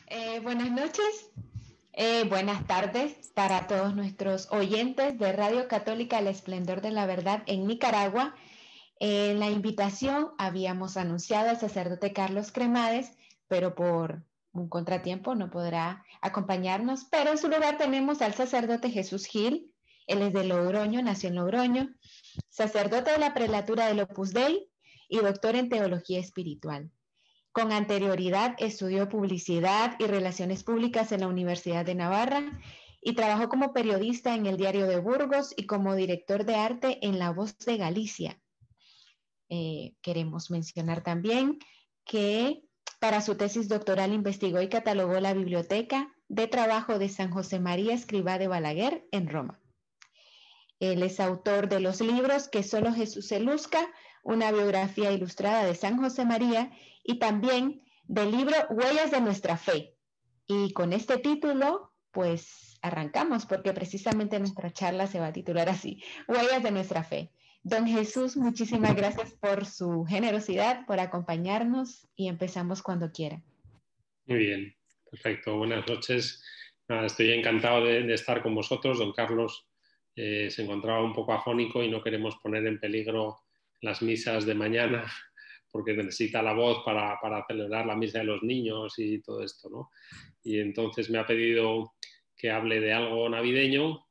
Buenas noches, buenas tardes para todos nuestros oyentes de Radio Católica El Esplendor de la Verdad en Nicaragua. En la invitación habíamos anunciado al sacerdote Carlos Cremades, pero por un contratiempo no podrá acompañarnos, pero en su lugar tenemos al sacerdote Jesús Gil. Él es de Logroño, nació en Logroño, sacerdote de la prelatura del Opus Dei y doctor en teología espiritual. Con anterioridad estudió publicidad y relaciones públicas en la Universidad de Navarra y trabajó como periodista en el Diario de Burgos y como director de arte en La Voz de Galicia. Queremos mencionar también que para su tesis doctoral investigó y catalogó la biblioteca de trabajo de San José María Escrivá de Balaguer en Roma. Él es autor de los libros Que solo Jesús se luzca, una biografía ilustrada de San José María, y también del libro Huellas de nuestra fe. Y con este título, pues arrancamos, porque precisamente nuestra charla se va a titular así, Huellas de nuestra fe. Don Jesús, muchísimas gracias por su generosidad, por acompañarnos y empezamos cuando quiera. Muy bien, perfecto. Buenas noches. Nada, estoy encantado de estar con vosotros. Don Carlos se encontraba un poco afónico y no queremos poner en peligro las misas de mañana porque necesita la voz para celebrar la misa de los niños y todo esto, ¿no? Y entonces me ha pedido que hable de algo navideño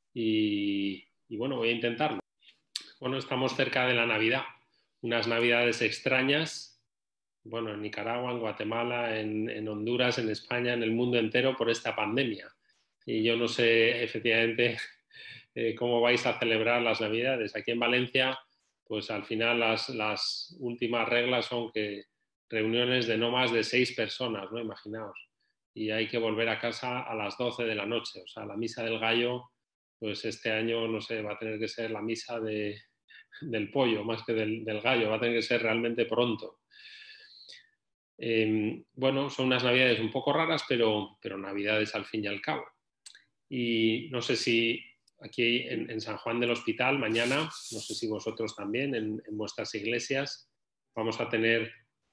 y bueno, voy a intentarlo. Bueno, estamos cerca de la Navidad, unas Navidades extrañas. Bueno, en Nicaragua, en Guatemala, en Honduras, en España, en el mundo entero por esta pandemia. Y yo no sé efectivamente cómo vais a celebrar las Navidades. Aquí en Valencia, pues al final las últimas reglas son que reuniones de no más de 6 personas, ¿no? Imaginaos. Y hay que volver a casa a las 12 de la noche. O sea, la misa del gallo, pues este año, no sé, va a tener que ser la misa del pollo más que del gallo. Va a tener que ser realmente pronto. Bueno, son unas navidades un poco raras, pero navidades al fin y al cabo. Y no sé si aquí en San Juan del Hospital, mañana, no sé si vosotros también, en vuestras iglesias, vamos a tener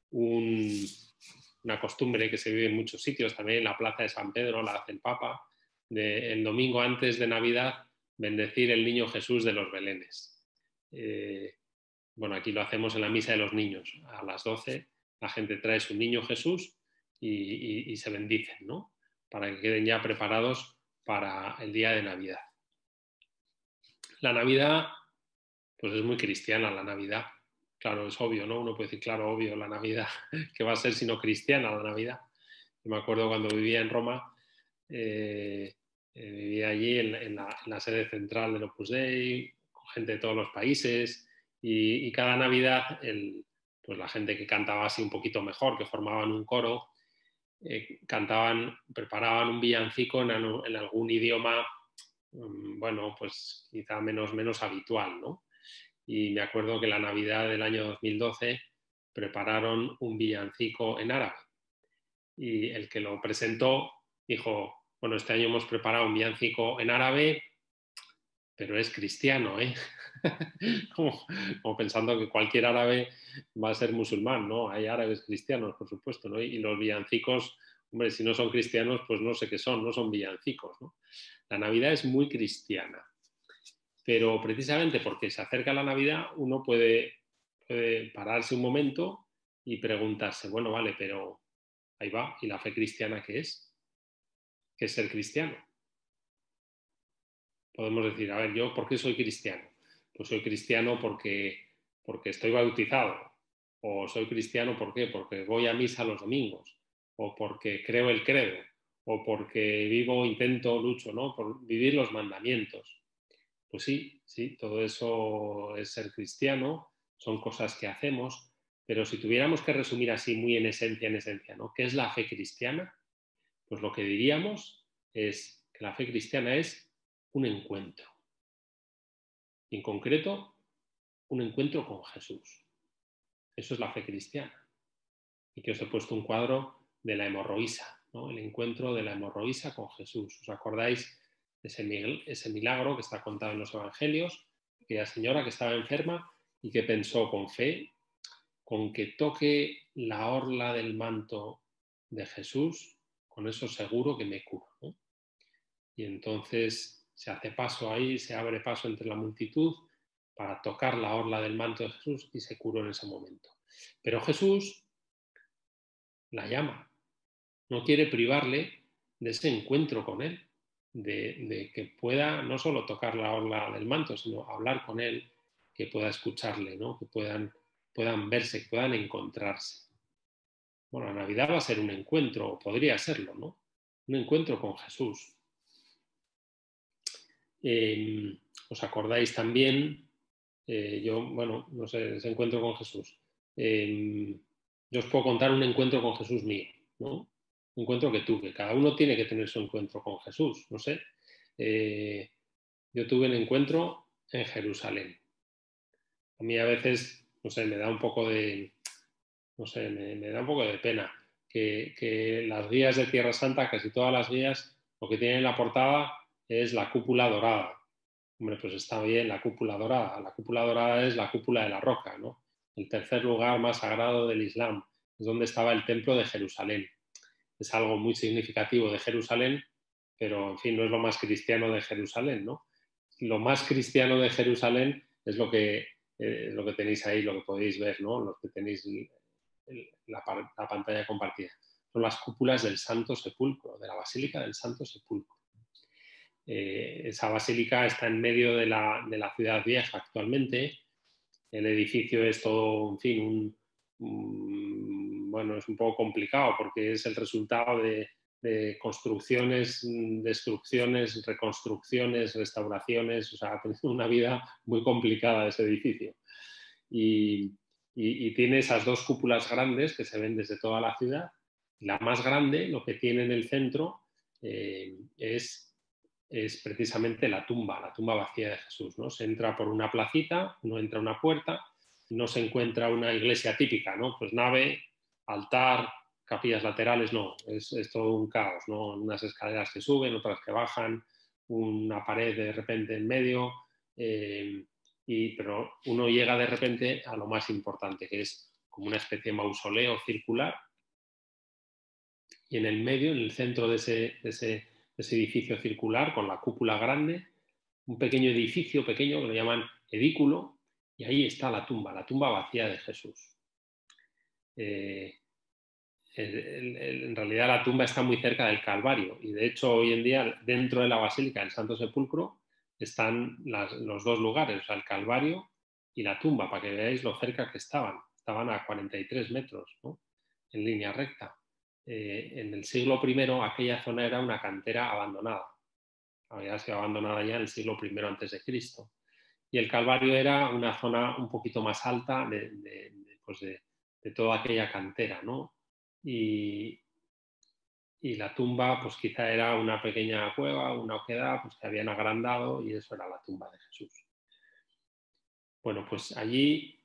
una costumbre que se vive en muchos sitios, también en la Plaza de San Pedro, la hace el Papa, el domingo antes de Navidad, bendecir el niño Jesús de los Belenes. Bueno, aquí lo hacemos en la misa de los niños, a las 12 la gente trae su niño Jesús y se bendicen, ¿no? Para que queden ya preparados para el día de Navidad. La Navidad, pues es muy cristiana la Navidad. Claro, es obvio, ¿no? Uno puede decir, claro, obvio, la Navidad, que va a ser sino cristiana la Navidad. Yo me acuerdo cuando vivía en Roma, vivía allí en la sede central del Opus Dei, con gente de todos los países, y cada Navidad pues la gente que cantaba así un poquito mejor, que formaban un coro, preparaban un villancico en algún idioma, bueno, pues quizá menos habitual, ¿no? Y me acuerdo que la Navidad del año 2012 prepararon un villancico en árabe. Y el que lo presentó dijo, bueno, este año hemos preparado un villancico en árabe, pero es cristiano, ¿eh? como pensando que cualquier árabe va a ser musulmán, ¿no? Hay árabes cristianos, por supuesto, ¿no? Y los villancicos, hombre, si no son cristianos, pues no sé qué son, no son villancicos, ¿no? La Navidad es muy cristiana, pero precisamente porque se acerca la Navidad uno puede pararse un momento y preguntarse, bueno, vale, pero ahí va, ¿y la fe cristiana qué es? ¿Qué es ser cristiano? Podemos decir, a ver, ¿yo por qué soy cristiano? Pues soy cristiano porque estoy bautizado. O soy cristiano ¿por qué? Porque voy a misa los domingos. O porque creo el credo. O porque lucho, ¿no? Por vivir los mandamientos. Pues sí, todo eso es ser cristiano, son cosas que hacemos, pero si tuviéramos que resumir así muy en esencia, ¿no? ¿Qué es la fe cristiana? Pues lo que diríamos es que la fe cristiana es un encuentro. Y en concreto, un encuentro con Jesús. Eso es la fe cristiana. Y que os he puesto un cuadro de la hemorroísa, ¿no? El encuentro de la hemorroísa con Jesús. ¿Os acordáis de ese milagro que está contado en los evangelios? Aquella señora que estaba enferma y que pensó con fe, con que toque la orla del manto de Jesús, con eso seguro que me curo, ¿no? Y entonces se hace paso ahí, se abre paso entre la multitud para tocar la orla del manto de Jesús y se curó en ese momento. Pero Jesús la llama, no quiere privarle de ese encuentro con él, de que pueda no solo tocar la orla del manto, sino hablar con él, que pueda escucharle, ¿no? Que puedan verse, que puedan encontrarse. Bueno, la Navidad va a ser un encuentro, o podría serlo, ¿no? Un encuentro con Jesús. ¿Os acordáis también? No sé, ese encuentro con Jesús. Yo os puedo contar un encuentro con Jesús mío, ¿no? Un encuentro que tuve. Cada uno tiene que tener su encuentro con Jesús, no sé. Yo tuve el encuentro en Jerusalén. A mí a veces, no sé, me da un poco de, no sé, me da un poco de pena que las guías de Tierra Santa, casi todas las guías, lo que tienen en la portada es la cúpula dorada. Hombre, pues está bien la cúpula dorada. La cúpula dorada es la cúpula de la roca, ¿no? El tercer lugar más sagrado del Islam. Es donde estaba el templo de Jerusalén. Es algo muy significativo de Jerusalén, pero en fin, no es lo más cristiano de Jerusalén, ¿no? Lo más cristiano de Jerusalén es lo que tenéis ahí, lo que podéis ver, ¿no? Lo que tenéis la pantalla compartida. Son las cúpulas del Santo Sepulcro, de la Basílica del Santo Sepulcro. Esa basílica está en medio de la ciudad vieja actualmente. El edificio es todo, en fin, bueno, es un poco complicado porque es el resultado de construcciones, destrucciones, reconstrucciones, restauraciones. O sea, ha tenido una vida muy complicada ese edificio. Y tiene esas dos cúpulas grandes que se ven desde toda la ciudad. La más grande, lo que tiene en el centro, es precisamente la tumba vacía de Jesús, ¿no? Se entra por una placita, uno entra a una puerta, no se encuentra una iglesia típica, ¿no? Pues nave, altar, capillas laterales, no, es todo un caos, ¿no? Unas escaleras que suben, otras que bajan, una pared de repente en medio, pero uno llega de repente a lo más importante, que es como una especie de mausoleo circular, y en el medio, en el centro de ese edificio circular con la cúpula grande, un pequeño edificio pequeño que lo llaman edículo, y ahí está la tumba vacía de Jesús. En realidad la tumba está muy cerca del Calvario, y de hecho hoy en día dentro de la Basílica del Santo Sepulcro están los dos lugares, o sea, el Calvario y la tumba, para que veáis lo cerca que estaban. Estaban a 43 metros, ¿no? En línea recta. En el siglo I aquella zona era una cantera abandonada. Había sido abandonada ya en el siglo I a.C. Y el Calvario era una zona un poquito más alta de toda aquella cantera, ¿no? Y la tumba, pues quizá era una pequeña cueva, una oquedad, pues que habían agrandado, y eso era la tumba de Jesús. Bueno, pues allí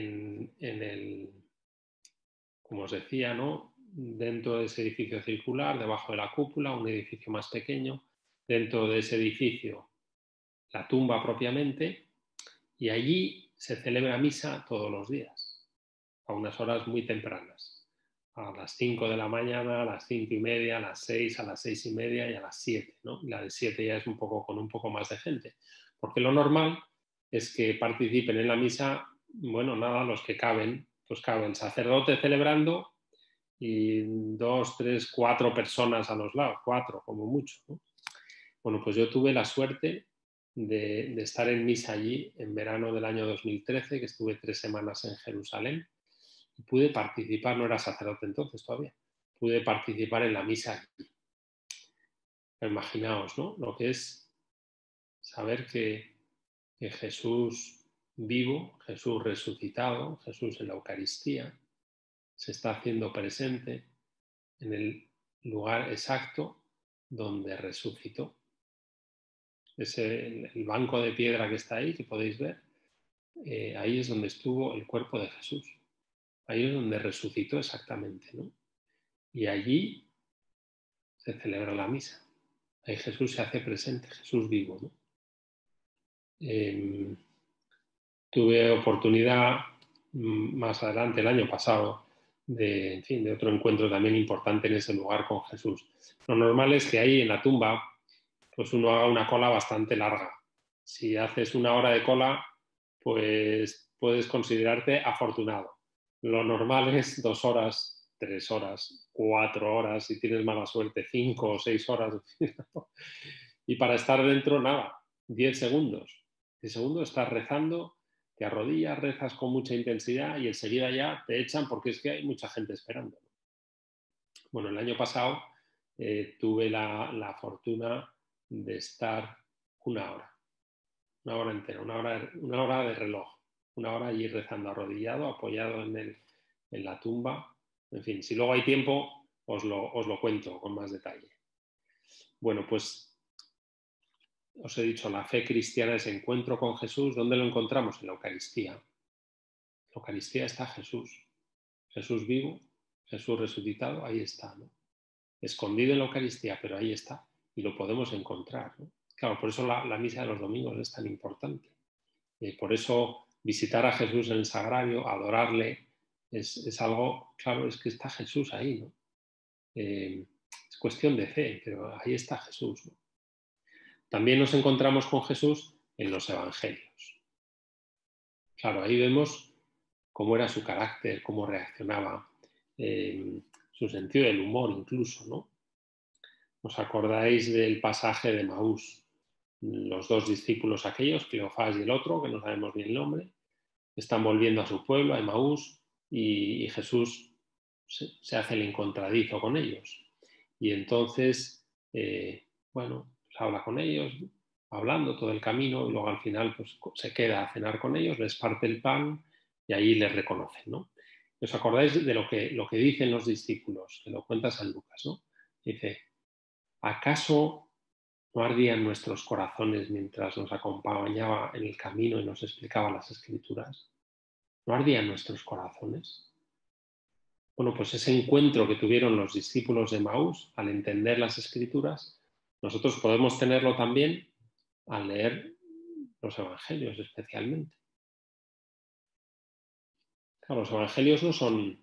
como os decía, ¿no? Dentro de ese edificio circular, debajo de la cúpula, un edificio más pequeño, dentro de ese edificio la tumba propiamente, y allí se celebra misa todos los días, a unas horas muy tempranas, a las 5 de la mañana, a las 5:30, a las 6, a las 6:30 y a las 7, ¿no? Y la de 7 ya es con un poco más de gente, porque lo normal es que participen en la misa, bueno, nada, los que caben, pues caben, sacerdote celebrando y 2, 3, 4 personas a los lados, 4 como mucho, ¿no? Bueno, pues yo tuve la suerte de estar en misa allí en verano del año 2013, que estuve 3 semanas en Jerusalén, y pude participar, no era sacerdote entonces todavía, pude participar en la misa allí. Imaginaos, ¿no? Lo que es saber que Jesús vivo, Jesús resucitado, Jesús en la Eucaristía, se está haciendo presente en el lugar exacto donde resucitó. El banco de piedra que está ahí, que podéis ver, ahí es donde estuvo el cuerpo de Jesús. Ahí es donde resucitó exactamente, ¿no? Y allí se celebra la misa. Ahí Jesús se hace presente, Jesús vivo, ¿no? Tuve oportunidad más adelante, el año pasado, en fin, de otro encuentro también importante en ese lugar con Jesús. Lo normal es que ahí en la tumba pues uno haga una cola bastante larga. Si haces 1 hora de cola, pues puedes considerarte afortunado. Lo normal es 2 horas, 3 horas, 4 horas, si tienes mala suerte, 5 o 6 horas. Y para estar dentro, nada, 10 segundos. 10 segundos estás rezando, te arrodillas, rezas con mucha intensidad y enseguida ya te echan porque es que hay mucha gente esperando. Bueno, el año pasado tuve la fortuna de estar 1 hora entera, una hora de reloj, 1 hora allí rezando arrodillado, apoyado en la tumba. En fin, si luego hay tiempo, os lo cuento con más detalle. Bueno, pues os he dicho, la fe cristiana es encuentro con Jesús. ¿Dónde lo encontramos? En la Eucaristía. En la Eucaristía está Jesús. Jesús vivo, Jesús resucitado, ahí está, ¿no? Escondido en la Eucaristía, pero ahí está. Y lo podemos encontrar, ¿no? Claro, por eso la misa de los domingos es tan importante. Por eso visitar a Jesús en el sagrario, adorarle, es algo, claro, es que está Jesús ahí, ¿no? Es cuestión de fe, pero ahí está Jesús, ¿no? También nos encontramos con Jesús en los evangelios. Claro, ahí vemos cómo era su carácter, cómo reaccionaba, su sentido del humor incluso, ¿no? ¿Os acordáis del pasaje de Maús? Los 2 discípulos aquellos, Cleofás y el otro, que no sabemos ni el nombre, están volviendo a su pueblo, a Emaús, y Jesús se hace el encontradizo con ellos. Y entonces, bueno, pues habla con ellos, hablando todo el camino, y luego al final pues, se queda a cenar con ellos, les parte el pan y ahí les reconocen, ¿no? ¿Os acordáis de lo que dicen los discípulos? Que lo cuenta San Lucas, ¿no? Dice, ¿acaso no ardían nuestros corazones mientras nos acompañaba en el camino y nos explicaba las Escrituras? ¿No ardían nuestros corazones? Bueno, pues ese encuentro que tuvieron los discípulos de Emaús al entender las Escrituras, nosotros podemos tenerlo también al leer los Evangelios especialmente. Claro, los Evangelios no son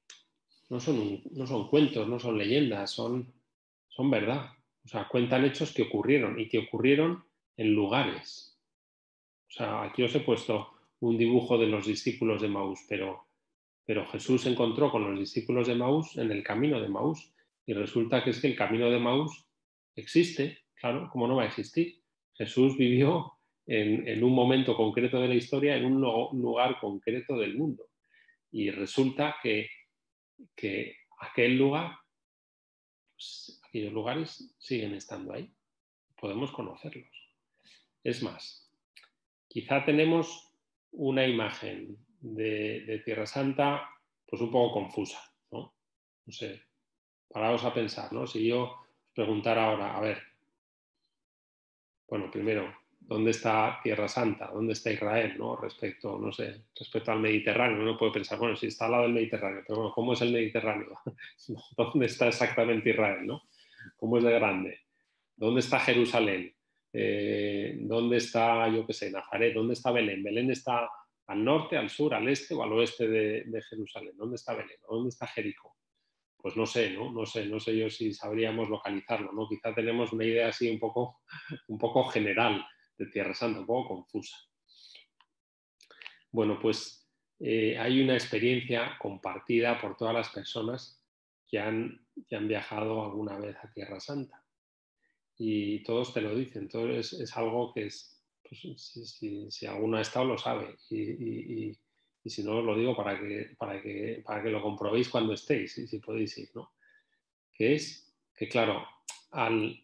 cuentos, no son leyendas, son verdad. O sea, cuentan hechos que ocurrieron y que ocurrieron en lugares. O sea, aquí os he puesto un dibujo de los discípulos de Emaús, pero Jesús se encontró con los discípulos de Emaús en el camino de Emaús. Y resulta que es que el camino de Emaús existe, claro, ¿cómo no va a existir? Jesús vivió en un momento concreto de la historia, en un lugar concreto del mundo. Y resulta que aquel lugar, pues, aquellos lugares siguen estando ahí. Podemos conocerlos. Es más, quizá tenemos una imagen de Tierra Santa pues un poco confusa, ¿no? No sé, paraos a pensar, ¿no? Si yo os preguntara ahora, a ver, bueno, primero, ¿dónde está Tierra Santa? ¿Dónde está Israel, ¿no? Respecto, no sé, respecto al Mediterráneo. Uno puede pensar, bueno, si está al lado del Mediterráneo, pero bueno, ¿cómo es el Mediterráneo? ¿Dónde está exactamente Israel, ¿no? ¿Cómo es de grande? ¿Dónde está Jerusalén? ¿Dónde está, yo qué sé, Nazaret? ¿Dónde está Belén? ¿Belén está al norte, al sur, al este o al oeste de Jerusalén? ¿Dónde está Belén? ¿Dónde está Jericó? Pues no sé, ¿no? No sé yo si sabríamos localizarlo, ¿no? Quizá tenemos una idea así un poco general de Tierra Santa, un poco confusa. Bueno, pues hay una experiencia compartida por todas las personas que han viajado alguna vez a Tierra Santa. Y todos te lo dicen, entonces es algo que es, pues, si alguno ha estado lo sabe y si no os lo digo para que lo comprobéis cuando estéis y si podéis ir, ¿no? Que es que claro, al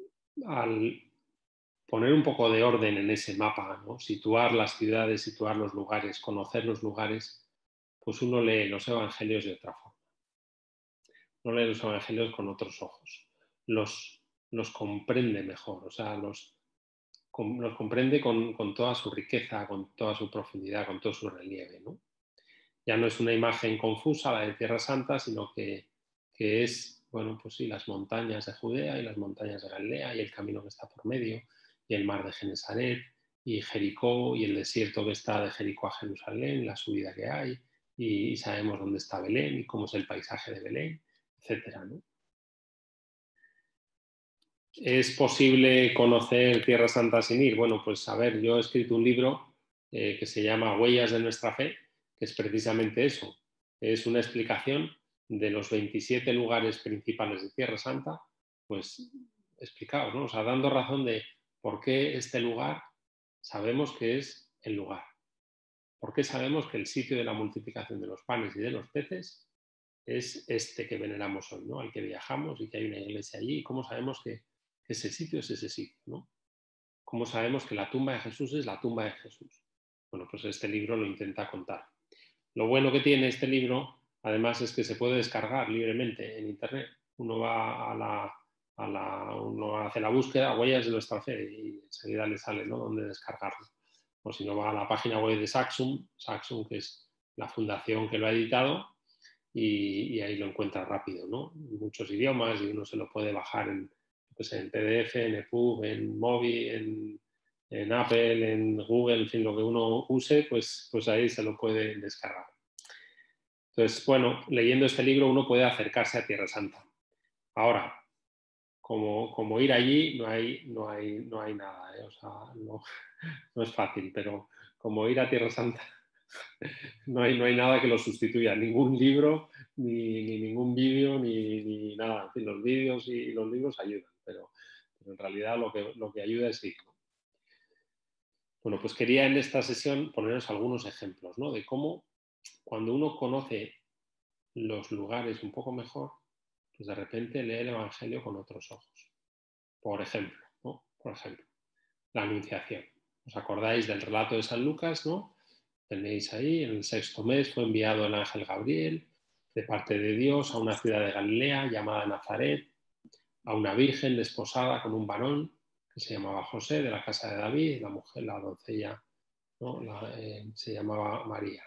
poner un poco de orden en ese mapa, ¿no? Situar las ciudades, situar los lugares, conocer los lugares, pues uno lee los evangelios de otra forma. No lee los evangelios con otros ojos. Los comprende mejor, o sea, los comprende con toda su riqueza, con toda su profundidad, con todo su relieve, ¿no? Ya no es una imagen confusa la de Tierra Santa, sino que es, bueno, pues sí, las montañas de Judea y las montañas de Galilea y el camino que está por medio y el mar de Genesaret y Jericó y el desierto que está de Jericó a Jerusalén, la subida que hay y sabemos dónde está Belén y cómo es el paisaje de Belén, etcétera, ¿no? ¿Es posible conocer Tierra Santa sin ir? Bueno, pues a ver, yo he escrito un libro que se llama Huellas de nuestra fe, que es precisamente eso. Es una explicación de los 27 lugares principales de Tierra Santa, pues explicados, ¿no? O sea, dando razón de por qué este lugar sabemos que es el lugar. ¿Por qué sabemos que el sitio de la multiplicación de los panes y de los peces es este que veneramos hoy, ¿no? Al que viajamos y que hay una iglesia allí? ¿Y cómo sabemos que ese sitio es ese sitio, ¿no? ¿Cómo sabemos que la tumba de Jesús es la tumba de Jesús? Bueno, pues este libro lo intenta contar. Lo bueno que tiene este libro, además, es que se puede descargar libremente en Internet. Uno va uno hace la búsqueda, huellas de nuestra fe, y enseguida le sale, ¿no?, dónde descargarlo. O si no, va a la página web de Saxum, que es la fundación que lo ha editado, y ahí lo encuentra rápido, ¿no? En muchos idiomas, y uno se lo puede bajar en PDF, en EPUB, en Mobi, en Apple, en Google, en fin, lo que uno use, pues ahí se lo puede descargar. Entonces, bueno, leyendo este libro uno puede acercarse a Tierra Santa. Ahora, como ir allí no hay nada, ¿eh? O sea, no es fácil, pero como ir a Tierra Santa no hay nada que lo sustituya, ningún libro, ni ningún vídeo, ni nada. En fin, los vídeos y los libros ayudan, pero en realidad lo que ayuda es ir, ¿no? Bueno, pues quería en esta sesión poneros algunos ejemplos, ¿no?, de cómo cuando uno conoce los lugares un poco mejor, pues de repente lee el Evangelio con otros ojos. Por ejemplo, ¿no? Por ejemplo, la Anunciación. ¿Os acordáis del relato de San Lucas, ¿no? Tenéis ahí, en el 6º mes fue enviado el ángel Gabriel de parte de Dios a una ciudad de Galilea llamada Nazaret, a una virgen desposada con un varón que se llamaba José, de la casa de David, la doncella, ¿no?, se llamaba María.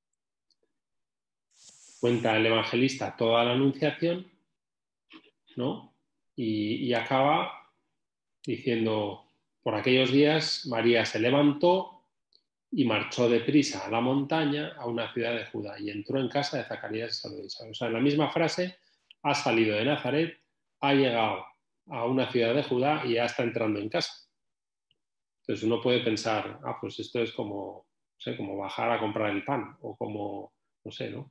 Cuenta el evangelista toda la Anunciación, ¿no? Y acaba diciendo: por aquellos días María se levantó y marchó deprisa a la montaña, a una ciudad de Judá, y entró en casa de Zacarías y saludó a Isabel. O sea, en la misma frase, ha salido de Nazaret, ha llegado a una ciudad de Judá y ya está entrando en casa. Entonces uno puede pensar, pues esto es como, no sé, como bajar a comprar el pan, o como, no sé, ¿no?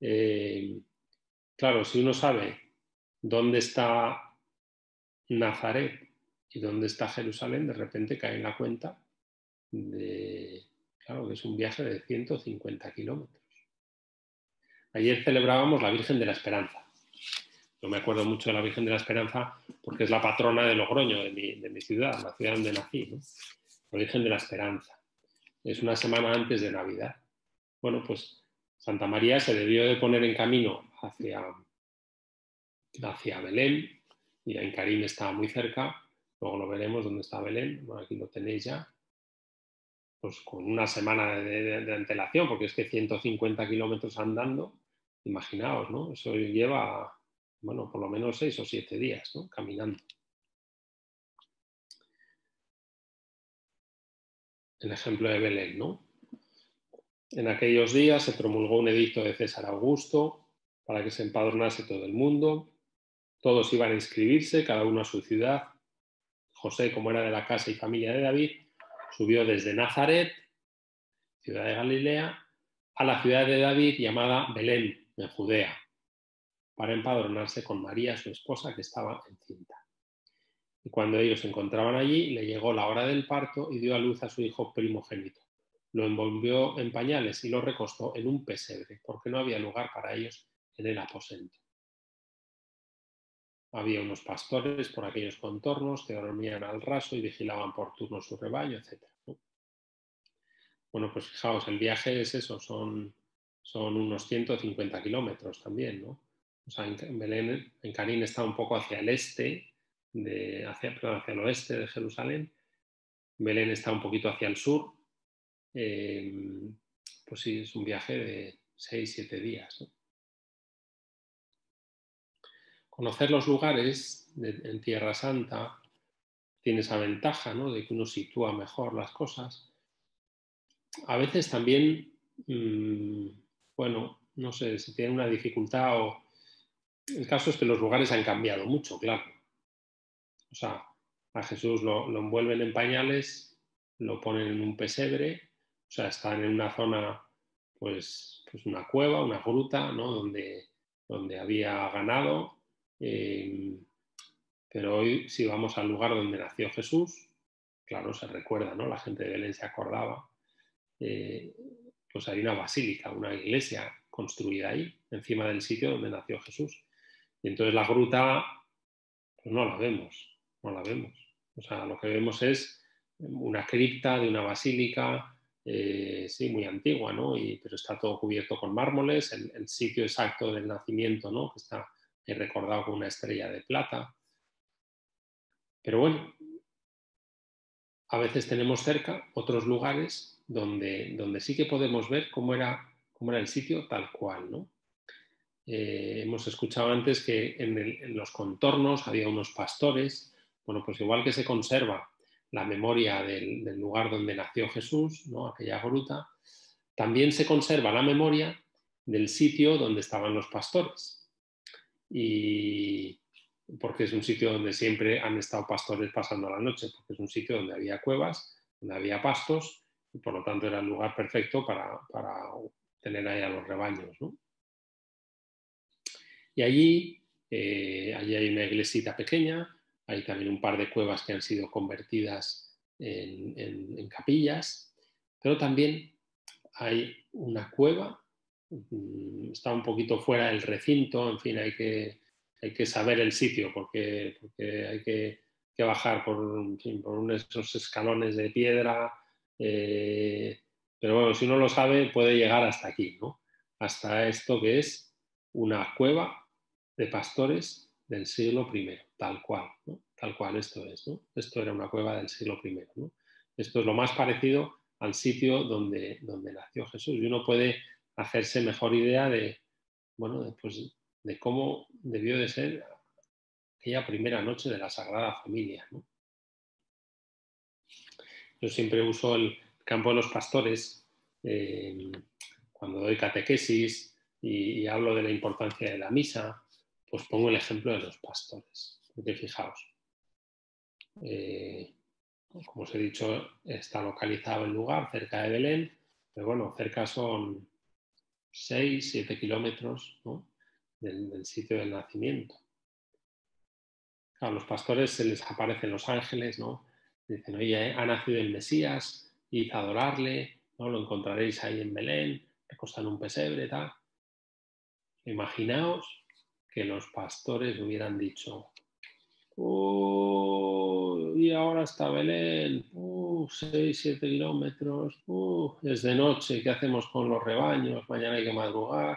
Claro, si uno sabe dónde está Nazaret y dónde está Jerusalén, de repente cae en la cuenta claro, que es un viaje de 150 kilómetros. Ayer celebrábamos la Virgen de la Esperanza. Yo me acuerdo mucho de la Virgen de la Esperanza porque es la patrona de Logroño, de mi ciudad, la ciudad donde nací, ¿no? La Virgen de la Esperanza. Es una semana antes de Navidad. Bueno, pues Santa María se debió de poner en camino hacia Belén, y en Carín estaba muy cerca. Luego lo veremos dónde está Belén. Bueno, aquí lo tenéis ya. Pues con una semana de antelación, porque es que 150 kilómetros andando, imaginaos, ¿no? Eso lleva, bueno, por lo menos 6 o 7 días, ¿no?, caminando. El ejemplo de Belén, ¿no? En aquellos días se promulgó un edicto de César Augusto para que se empadronase todo el mundo. Todos iban a inscribirse, cada uno a su ciudad. José, como era de la casa y familia de David, subió desde Nazaret, ciudad de Galilea, a la ciudad de David llamada Belén, en Judea, para empadronarse con María, su esposa, que estaba encinta. Y cuando ellos se encontraban allí, le llegó la hora del parto y dio a luz a su hijo primogénito. Lo envolvió en pañales y lo recostó en un pesebre, porque no había lugar para ellos en el aposento. Había unos pastores por aquellos contornos que dormían al raso y vigilaban por turno su rebaño, etc. Bueno, pues fijaos, el viaje es eso, son unos 150 kilómetros también, ¿no? O sea, en Belén, en Carín está un poco hacia el este, hacia el oeste de Jerusalén. Belén está un poquito hacia el sur. Pues sí, es un viaje de 6-7 días, ¿no? Conocer los lugares en Tierra Santa tiene esa ventaja, ¿no?, de que uno sitúa mejor las cosas. A veces también, bueno, no sé si tienen una dificultad o... El caso es que los lugares han cambiado mucho, claro. O sea, a Jesús lo envuelven en pañales, lo ponen en un pesebre, o sea, están en una zona, pues una cueva, una gruta, ¿no? donde había ganado. Pero hoy, si vamos al lugar donde nació Jesús, claro, se recuerda, ¿no? La gente de Belén se acordaba. Pues hay una basílica, una iglesia construida ahí, encima del sitio donde nació Jesús. Y entonces la gruta, pues no la vemos, no la vemos. O sea, lo que vemos es una cripta de una basílica, sí, muy antigua, ¿no? Pero está todo cubierto con mármoles, el sitio exacto del nacimiento, ¿no? Que está recordado con una estrella de plata. Pero bueno, a veces tenemos cerca otros lugares donde sí que podemos ver cómo era el sitio tal cual, ¿no? Hemos escuchado antes que en los contornos había unos pastores. Bueno, pues igual que se conserva la memoria del lugar donde nació Jesús, ¿no? Aquella gruta, también se conserva la memoria del sitio donde estaban los pastores. Y porque es un sitio donde siempre han estado pastores pasando la noche, porque es un sitio donde había cuevas, donde había pastos, y por lo tanto era el lugar perfecto para tener ahí a los rebaños, ¿no? Y allí hay una iglesita pequeña, hay también un par de cuevas que han sido convertidas en capillas, pero también hay una cueva, está un poquito fuera del recinto, en fin, hay que saber el sitio porque hay que bajar por esos escalones de piedra, pero bueno, si uno lo sabe puede llegar hasta aquí, ¿no? Hasta esto que es una cueva de pastores del siglo I, tal cual, ¿no? Tal cual esto es, ¿no? Esto era una cueva del siglo I, ¿no? Esto es lo más parecido al sitio donde nació Jesús. Y uno puede hacerse mejor idea de, bueno, pues, de cómo debió de ser aquella primera noche de la Sagrada Familia, ¿no? Yo siempre uso el campo de los pastores cuando doy catequesis y hablo de la importancia de la misa, pues pongo el ejemplo de los pastores. Porque fijaos, como os he dicho, está localizado el lugar cerca de Belén, pero bueno, cerca son 6, 7 kilómetros, ¿no? del sitio del nacimiento. A los pastores se les aparecen los ángeles, ¿no? Dicen, oye, ha nacido el Mesías, id a adorarle, ¿no? Lo encontraréis ahí en Belén, recostado en un pesebre, tal. Imaginaos que los pastores hubieran dicho, y ahora está Belén, 6, 7 kilómetros, es de noche, ¿qué hacemos con los rebaños? Mañana hay que madrugar.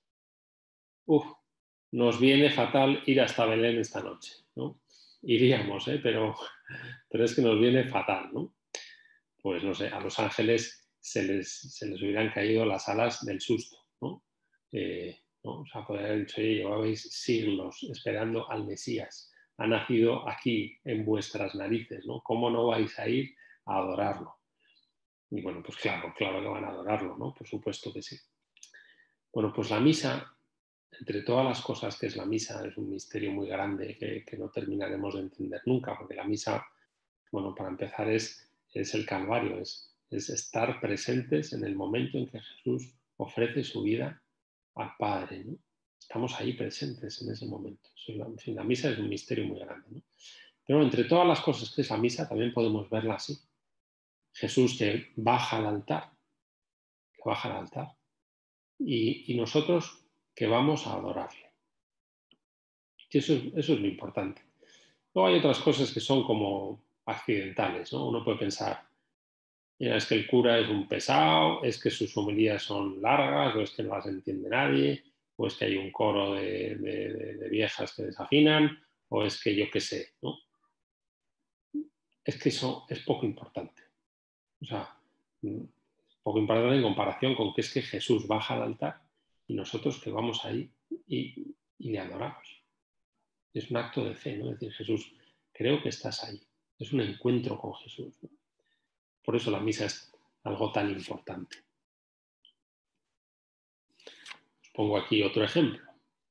Nos viene fatal ir hasta Belén esta noche, ¿no? Iríamos, pero es que nos viene fatal, ¿no? Pues no sé, a los ángeles se les hubieran caído las alas del susto, ¿no? ¿No? O sea, podría haber dicho, oye, llevabais siglos esperando al Mesías, ha nacido aquí en vuestras narices, ¿no? ¿Cómo no vais a ir a adorarlo? Y bueno, pues claro que van a adorarlo, ¿no? Por supuesto que sí. Bueno, pues la misa, entre todas las cosas que es la misa, es un misterio muy grande que no terminaremos de entender nunca, porque la misa, bueno, para empezar es el Calvario, es estar presentes en el momento en que Jesús ofrece su vida al Padre, ¿no? Estamos ahí presentes en ese momento. En fin, la misa es un misterio muy grande, ¿no? Pero entre todas las cosas que es la misa, también podemos verla así. Jesús que baja al altar, y nosotros que vamos a adorarle. Y eso es lo importante. Luego hay otras cosas que son como accidentales, ¿no? Uno puede pensar, mira, es que el cura es un pesado, es que sus homilías son largas, o es que no las entiende nadie, o es que hay un coro de viejas que desafinan, o es que yo qué sé, ¿no? Es que eso es poco importante. O sea, poco importante en comparación con que es que Jesús baja al altar y nosotros que vamos ahí y le adoramos. Es un acto de fe, ¿no? Es decir, Jesús, creo que estás ahí. Es un encuentro con Jesús, ¿no? Por eso la misa es algo tan importante. pongo aquí otro ejemplo.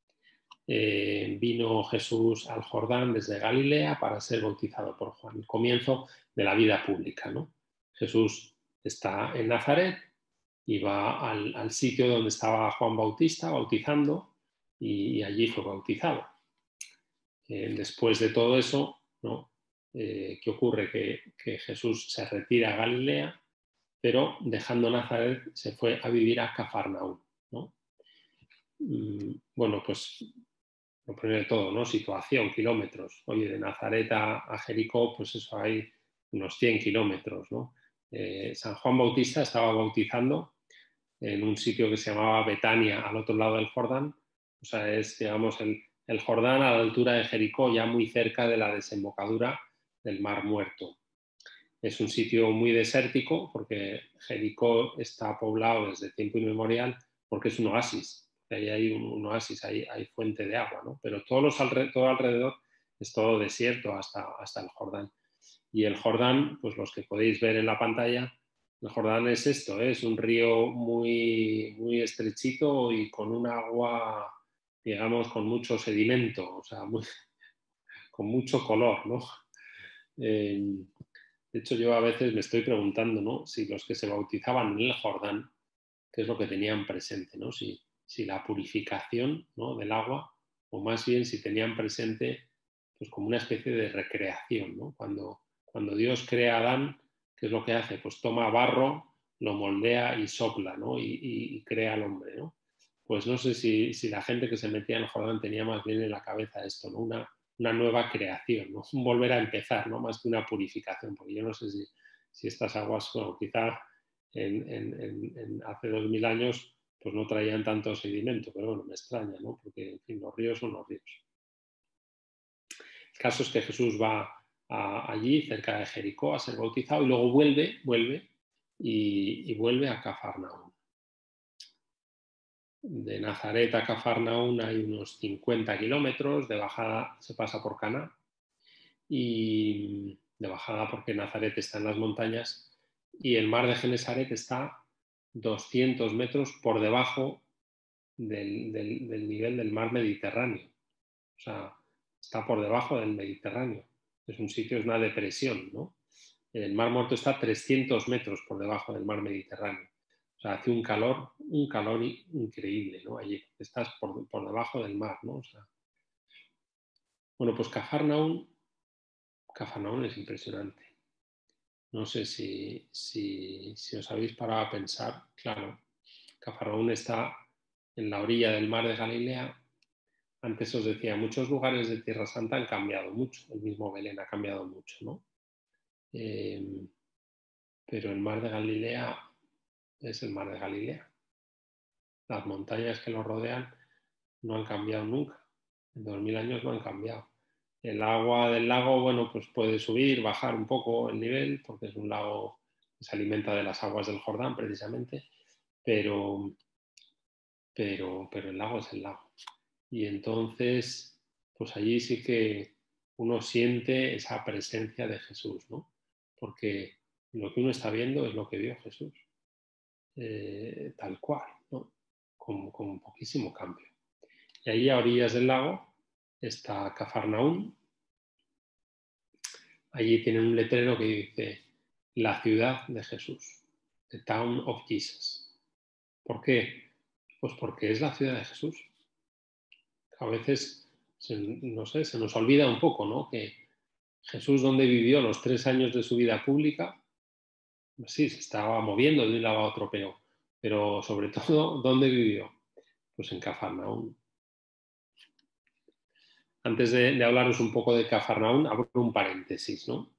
Vino Jesús al Jordán desde Galilea para ser bautizado por Juan, el comienzo de la vida pública, ¿no? Jesús está en Nazaret y va al sitio donde estaba Juan Bautista bautizando y allí fue bautizado. Después de todo eso, ¿no? ¿Qué ocurre? Que Jesús se retira a Galilea, pero dejando Nazaret se fue a vivir a Cafarnaúm, ¿no? Bueno, pues lo primero de todo, ¿no? Situación, kilómetros. Oye, de Nazaret a Jericó, pues eso hay unos 100 kilómetros, ¿no? San Juan Bautista estaba bautizando en un sitio que se llamaba Betania, al otro lado del Jordán. O sea, es, digamos, el Jordán a la altura de Jericó, ya muy cerca de la desembocadura del Mar Muerto. Es un sitio muy desértico porque Jericó está poblado desde tiempo inmemorial porque es un oasis. Ahí hay un oasis, hay fuente de agua, ¿no? Pero todo alrededor es todo desierto hasta el Jordán. Y el Jordán, pues los que podéis ver en la pantalla, el Jordán es esto, es un río muy, muy estrechito y con un agua, digamos, con mucho sedimento, o sea, con mucho color, ¿no? De hecho, yo a veces me estoy preguntando, ¿no? Si los que se bautizaban en el Jordán, qué es lo que tenían presente, ¿no? Si la purificación, ¿no? del agua, o más bien si tenían presente pues como una especie de recreación, ¿no? Cuando Dios crea a Adán, ¿qué es lo que hace? Pues toma barro, lo moldea y sopla, ¿no? Y crea al hombre, ¿no? Pues no sé si la gente que se metía en el Jordán tenía más bien en la cabeza esto, ¿no? Una nueva creación, ¿no? Un volver a empezar, ¿no? Más que una purificación, porque yo no sé si estas aguas, bueno, quizá hace 2000 años pues no traían tanto sedimento, pero bueno, me extraña, ¿no? Porque, en fin, los ríos son los ríos. El caso es que Jesús va allí, cerca de Jericó, a ser bautizado y luego vuelve y vuelve a Cafarnaúm. De Nazaret a Cafarnaúm hay unos 50 kilómetros, de bajada se pasa por Caná y de bajada porque Nazaret está en las montañas y el mar de Genesaret está 200 metros por debajo del nivel del mar Mediterráneo. O sea, está por debajo del Mediterráneo. Es un sitio, es una depresión, ¿no? El Mar Muerto está 300 metros por debajo del mar Mediterráneo. O sea, hace un calor increíble, ¿no? Allí estás por debajo del mar, ¿no? O sea, bueno, pues Cafarnaúm es impresionante. No sé si os habéis parado a pensar, claro, Cafarnaúm está en la orilla del mar de Galilea. Antes os decía, muchos lugares de Tierra Santa han cambiado mucho, el mismo Belén ha cambiado mucho, ¿no? Pero el mar de Galilea es el mar de Galilea. Las montañas que lo rodean no han cambiado nunca. En 2000 años no han cambiado. El agua del lago, bueno, pues puede subir, bajar un poco el nivel, porque es un lago que se alimenta de las aguas del Jordán precisamente, pero el lago es el lago. Y entonces, pues allí sí que uno siente esa presencia de Jesús, ¿no? Porque lo que uno está viendo es lo que vio Jesús, tal cual, ¿no? Con poquísimo cambio. Y ahí a orillas del lago está Cafarnaúm. Allí tienen un letrero que dice la ciudad de Jesús, the town of Jesus. ¿Por qué? Pues porque es la ciudad de Jesús. A veces, no sé, se nos olvida un poco, ¿no? Que Jesús, donde vivió los 3 años de su vida pública, sí, se estaba moviendo de un lado a otro, pero sobre todo, ¿dónde vivió? Pues en Cafarnaúm. Antes de hablaros un poco de Cafarnaúm, abro un paréntesis, ¿no?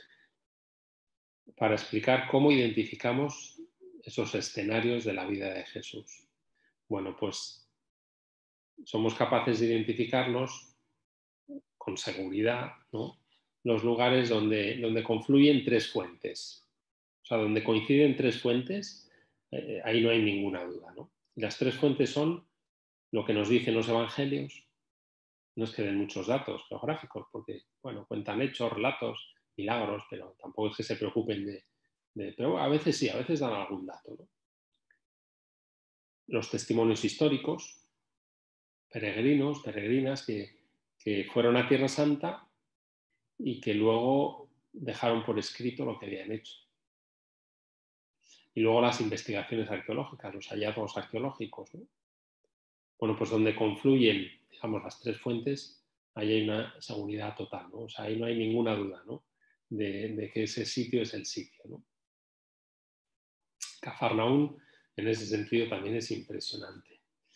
Para explicar cómo identificamos esos escenarios de la vida de Jesús. Bueno, pues somos capaces de identificarlos con seguridad, ¿no? Los lugares donde confluyen 3 fuentes. O sea, donde coinciden 3 fuentes, ahí no hay ninguna duda, ¿no? Y las 3 fuentes son lo que nos dicen los evangelios. No es que den muchos datos geográficos, porque, bueno, cuentan hechos, relatos, milagros, pero tampoco es que se preocupen pero a veces sí, a veces dan algún dato, ¿no? los testimonios históricos, peregrinos, peregrinas que fueron a Tierra Santa y que luego dejaron por escrito lo que habían hecho. Y luego las investigaciones arqueológicas, los hallazgos arqueológicos, ¿no? Bueno, pues donde confluyen, digamos, las tres fuentes, ahí hay una seguridad total, ¿no? O sea, ahí no hay ninguna duda, ¿no? de que ese sitio es el sitio, ¿no? Cafarnaún, en ese sentido, también es impresionante.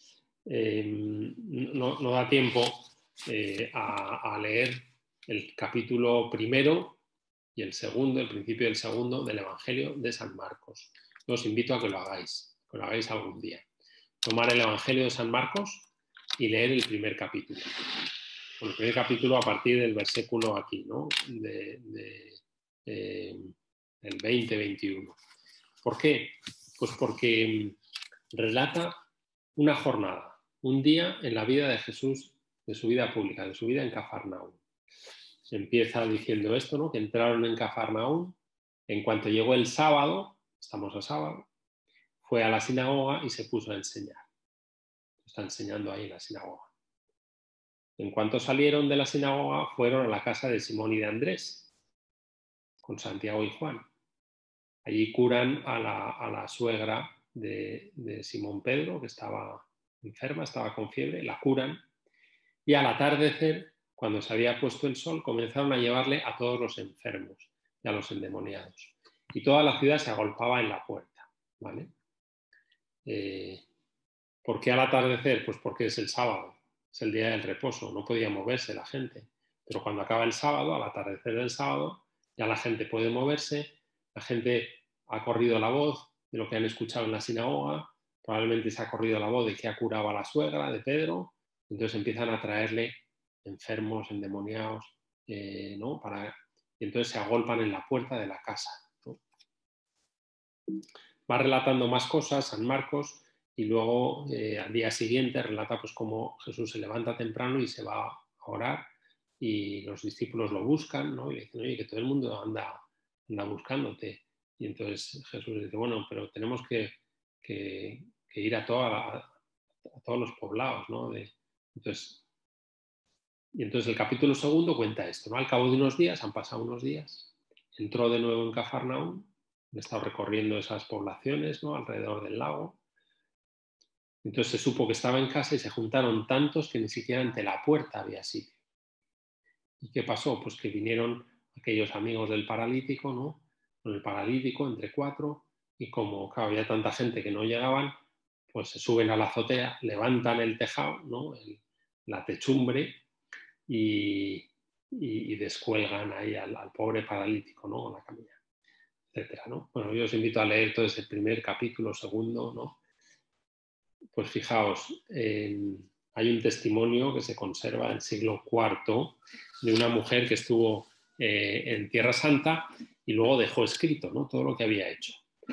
No da tiempo a leer el capítulo primero y el segundo, el principio del segundo del Evangelio de San Marcos. Os invito a que lo hagáis algún día. Tomar el Evangelio de San Marcos y leer el primer capítulo. Bueno, el primer capítulo a partir del versículo aquí, ¿no? Del 20-21. ¿Por qué? Pues porque relata una jornada, un día en la vida de Jesús, de su vida pública, de su vida en Cafarnaún. Se empieza diciendo esto, ¿no? Que entraron en Cafarnaún, en cuanto llegó el sábado, estamos a sábado, fue a la sinagoga y se puso a enseñar. Está enseñando ahí en la sinagoga. En cuanto salieron de la sinagoga, fueron a la casa de Simón y de Andrés, con Santiago y Juan. Allí curan a la suegra de Simón Pedro, que estaba enferma, estaba con fiebre, la curan. Y al atardecer, cuando se había puesto el sol, comenzaron a llevarle a todos los enfermos y a los endemoniados. Y toda la ciudad se agolpaba en la puerta, ¿vale? ¿Por qué al atardecer? Pues porque es el sábado, es el día del reposo, no podía moverse la gente. Pero cuando acaba el sábado, al atardecer del sábado, ya la gente puede moverse, la gente ha corrido la voz de lo que han escuchado en la sinagoga, probablemente se ha corrido la voz de que ha curado a la suegra de Pedro, entonces empiezan a traerle enfermos, endemoniados, ¿no? Y entonces se agolpan en la puerta de la casa, ¿no? Va relatando más cosas San Marcos y luego al día siguiente relata pues cómo Jesús se levanta temprano y se va a orar y los discípulos lo buscan, ¿no? Y le dicen, oye, que todo el mundo anda buscándote. Y entonces Jesús dice, bueno, pero tenemos que ir a todos los poblados, ¿no? Entonces el capítulo segundo cuenta esto, ¿no? Al cabo de unos días, han pasado unos días, entró de nuevo en Cafarnaún, he estado recorriendo esas poblaciones, ¿no? Alrededor del lago. Entonces se supo que estaba en casa y se juntaron tantos que ni siquiera ante la puerta había sitio. ¿Y qué pasó? Pues que vinieron aquellos amigos del paralítico, ¿no? Con el paralítico entre 4 y como claro, había tanta gente que no llegaban, pues se suben a la azotea, levantan el tejado, ¿no? La techumbre y descuelgan ahí al pobre paralítico, ¿no? Con la camilla, etcétera, ¿no? Bueno, yo os invito a leer todo ese primer capítulo, segundo, ¿no? Pues fijaos, hay un testimonio que se conserva del siglo IV de una mujer que estuvo en Tierra Santa y luego dejó escrito, ¿no? Todo lo que había hecho.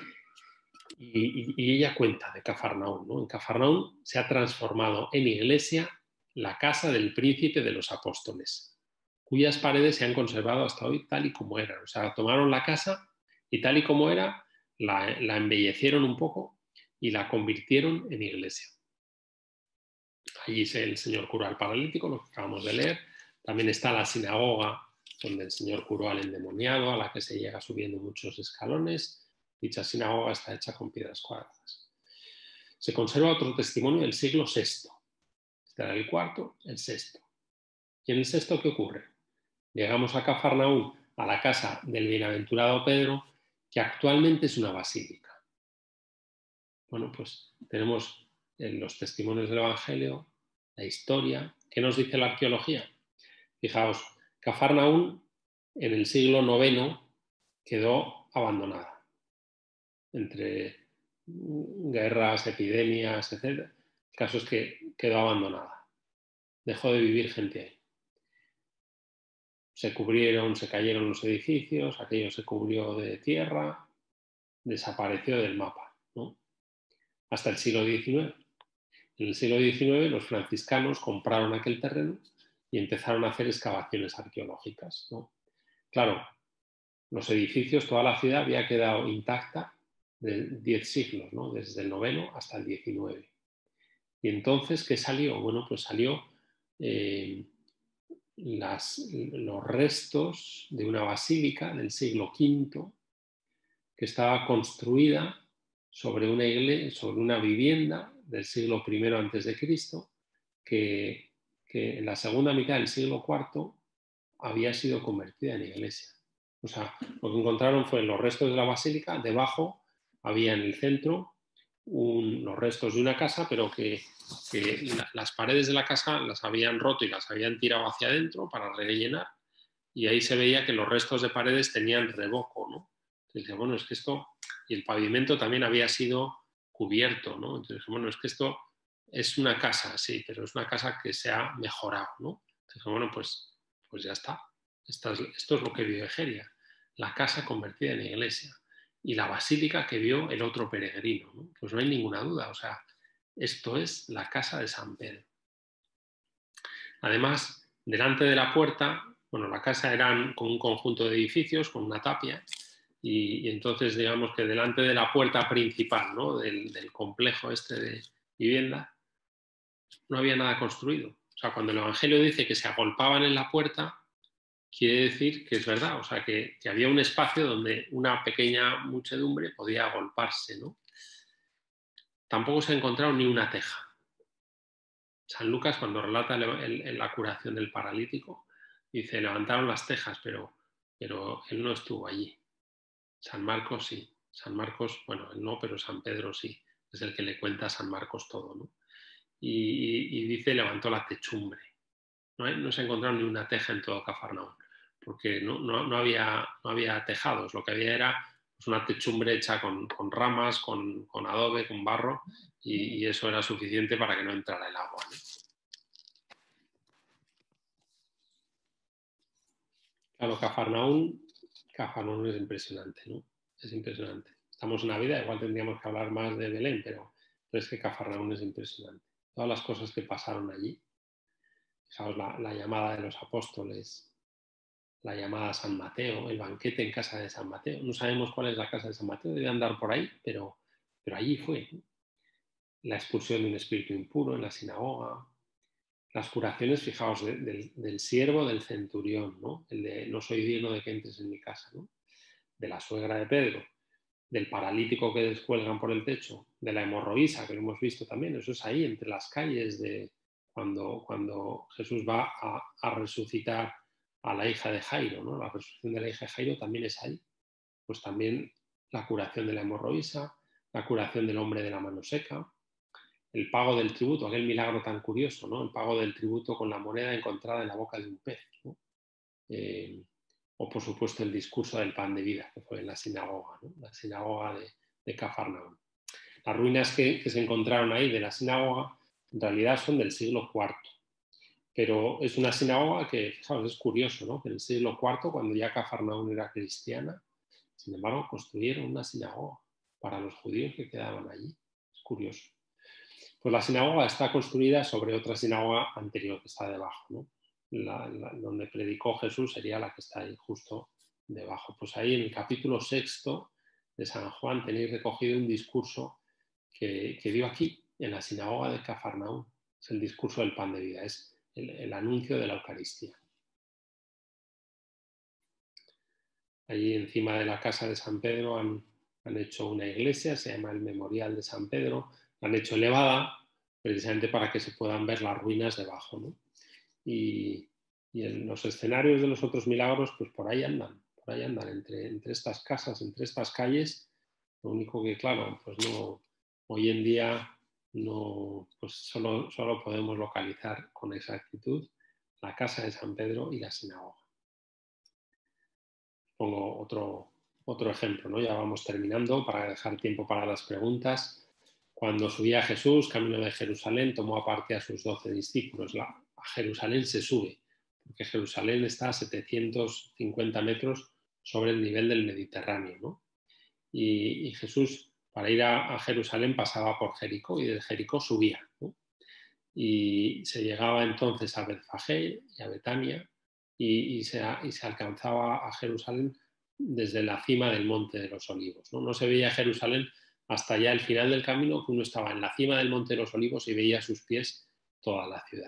Y ella cuenta de Cafarnaún, ¿no? En Cafarnaún se ha transformado en iglesia la casa del príncipe de los apóstoles, cuyas paredes se han conservado hasta hoy tal y como eran. O sea, tomaron la casa y tal y como era, la embellecieron un poco y la convirtieron en iglesia. Allí el Señor curó al paralítico, lo que acabamos de leer. También está la sinagoga donde el Señor curó al endemoniado, a la que se llega subiendo muchos escalones. Dicha sinagoga está hecha con piedras cuadradas. Se conserva otro testimonio del siglo VI. Este era el cuarto, el sexto. ¿Y en el sexto qué ocurre? Llegamos a Cafarnaún, a la casa del bienaventurado Pedro, que actualmente es una basílica. Bueno, pues tenemos en los testimonios del Evangelio la historia. ¿Qué nos dice la arqueología? Fijaos, Cafarnaún en el siglo IX quedó abandonada. Entre guerras, epidemias, etc. El caso es que quedó abandonada. Dejó de vivir gente ahí. Se cayeron los edificios, aquello se cubrió de tierra, desapareció del mapa, ¿no? Hasta el siglo XIX. En el siglo XIX los franciscanos compraron aquel terreno y empezaron a hacer excavaciones arqueológicas, ¿no? Claro, los edificios, toda la ciudad había quedado intacta, de 10 siglos, ¿no? Desde el 9 hasta el 19. Y entonces, ¿qué salió? Bueno, pues salió los restos de una basílica del siglo V que estaba construida sobre una iglesia, sobre una vivienda del siglo I antes de Cristo, que en la segunda mitad del siglo IV había sido convertida en iglesia. O sea, lo que encontraron fue los restos de la basílica, debajo había en el centro los restos de una casa, pero que las paredes de la casa las habían roto y las habían tirado hacia adentro para rellenar, y ahí se veía que los restos de paredes tenían revoco, ¿no? Entonces dice, bueno, es que esto, y el pavimento también había sido cubierto, ¿no? Entonces, bueno, es que esto es una casa, sí, pero es una casa que se ha mejorado, ¿no? Entonces, bueno, pues ya está. Esto es lo que vio Egeria, la casa convertida en iglesia y la basílica que vio el otro peregrino, ¿no? Pues no hay ninguna duda, o sea, esto es la casa de San Pedro. Además, delante de la puerta, bueno, la casa era con un conjunto de edificios, con una tapia, y entonces digamos que delante de la puerta principal, ¿no? del complejo este de vivienda, no había nada construido. O sea, cuando el Evangelio dice que se agolpaban en la puerta, quiere decir que es verdad, o sea, que había un espacio donde una pequeña muchedumbre podía agolparse, ¿no? Tampoco se ha encontrado ni una teja. San Lucas, cuando relata la curación del paralítico, dice, levantaron las tejas, pero él no estuvo allí. San Marcos sí. San Marcos, bueno, él no, pero San Pedro sí. Es el que le cuenta a San Marcos todo, ¿no? Y dice, levantó la techumbre. No se ha encontrado ni una teja en todo Cafarnaúm, porque no había tejados. Lo que había era pues, una techumbre hecha con ramas, con adobe, con barro, y eso era suficiente para que no entrara el agua, ¿no? Claro, Cafarnaúm es impresionante, ¿no? Es impresionante. Estamos en Navidad, igual tendríamos que hablar más de Belén, pero es que Cafarnaúm es impresionante. Todas las cosas que pasaron allí. Fijaos la llamada de los apóstoles, la llamada a San Mateo, el banquete en casa de San Mateo. No sabemos cuál es la casa de San Mateo, debe andar por ahí, pero allí fue, ¿no? La expulsión de un espíritu impuro en la sinagoga, las curaciones, fijaos, del siervo del centurión, ¿no? El de no soy digno de que entres en mi casa, ¿no? De la suegra de Pedro, del paralítico que descuelgan por el techo, de la hemorroísa, que lo hemos visto también, eso es ahí, entre las calles, de cuando Jesús va a resucitar a la hija de Jairo, ¿no? La resurrección de la hija de Jairo también es ahí. Pues también la curación de la hemorroísa, la curación del hombre de la mano seca, el pago del tributo, aquel milagro tan curioso, ¿no? El pago del tributo con la moneda encontrada en la boca de un pez, ¿no? O por supuesto el discurso del pan de vida, que fue en la sinagoga, ¿no? La sinagoga de Cafarnaúm. Las ruinas que se encontraron ahí de la sinagoga en realidad son del siglo IV, pero es una sinagoga que, fijaos, es curioso, ¿no? Que en el siglo IV, cuando ya Cafarnaúm era cristiana, sin embargo, construyeron una sinagoga para los judíos que quedaban allí. Es curioso. Pues la sinagoga está construida sobre otra sinagoga anterior que está debajo, ¿no? Donde predicó Jesús sería la que está ahí justo debajo. Pues ahí en el capítulo 6 de San Juan tenéis recogido un discurso que dio aquí, en la sinagoga de Cafarnaúm. Es el discurso del pan de vida, es el anuncio de la Eucaristía. Allí encima de la casa de San Pedro han hecho una iglesia, se llama el Memorial de San Pedro, la han hecho elevada precisamente para que se puedan ver las ruinas debajo, ¿no? Y en los escenarios de los otros milagros, pues por ahí andan entre estas casas, entre estas calles. Lo único que, claro, pues no, hoy en día no, pues solo podemos localizar con exactitud la casa de San Pedro y la sinagoga. Pongo otro ejemplo, ¿no? Ya vamos terminando para dejar tiempo para las preguntas. Cuando subía Jesús, camino de Jerusalén, tomó aparte a sus 12 discípulos. A Jerusalén se sube, porque Jerusalén está a 750 metros sobre el nivel del Mediterráneo, ¿no? Y Jesús, para ir a Jerusalén, pasaba por Jericó y de Jericó subía, ¿no? Y se llegaba entonces a Betfagé y a Betania y se alcanzaba a Jerusalén desde la cima del Monte de los Olivos, ¿no? No se veía Jerusalén hasta ya el final del camino, que uno estaba en la cima del Monte de los Olivos y veía a sus pies toda la ciudad.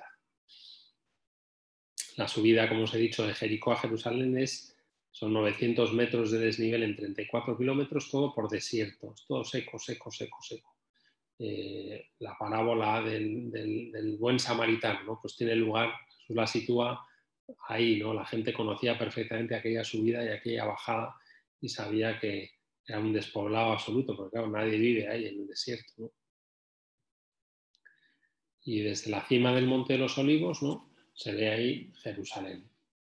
La subida, como os he dicho, de Jericó a Jerusalén son 900 metros de desnivel en 34 kilómetros, todo por desiertos, todo seco, seco, seco, seco. La parábola del buen samaritano, ¿no? Pues tiene lugar, Jesús la sitúa ahí, ¿no? La gente conocía perfectamente aquella subida y aquella bajada y sabía que era un despoblado absoluto, porque claro, nadie vive ahí en el desierto, ¿no? Y desde la cima del Monte de los Olivos, ¿no?, se ve ahí Jerusalén.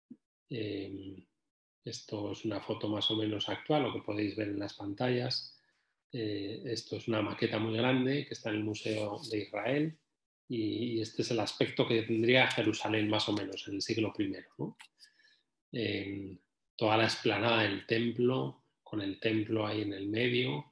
Esto es una foto más o menos actual, lo que podéis ver en las pantallas. Esto es una maqueta muy grande que está en el Museo de Israel y este es el aspecto que tendría Jerusalén más o menos en el siglo I, ¿no? Toda la explanada del templo, con el templo ahí en el medio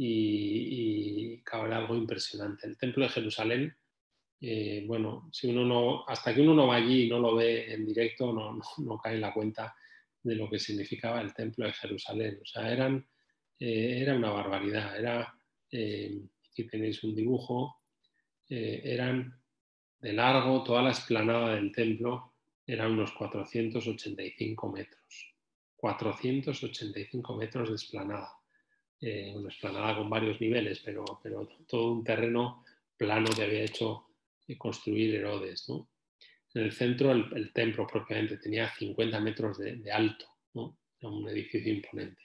y cabe algo impresionante. El templo de Jerusalén, bueno, si uno no, hasta que uno no va allí y no lo ve en directo, no cae en la cuenta de lo que significaba el templo de Jerusalén. O sea, era una barbaridad. Aquí tenéis un dibujo, eran de largo, toda la explanada del templo eran unos 485 metros. 485 metros de explanada. Una explanada con varios niveles, pero todo un terreno plano que había hecho construir Herodes, ¿no? En el centro el templo propiamente tenía 50 metros de alto, ¿no? Era un edificio imponente.